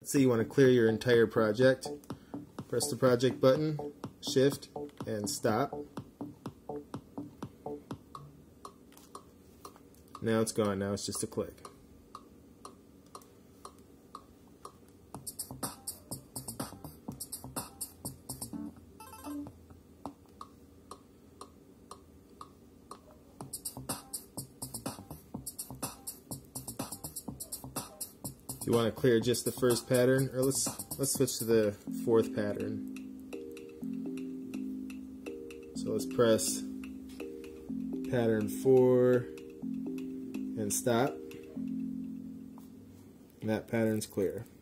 Let's say you want to clear your entire project. Press the project button, shift, and stop. Now it's gone. Now it's just a click. If you want to clear just the first pattern, or let's switch to the fourth pattern. So let's press pattern 4 and stop. And that pattern's clear.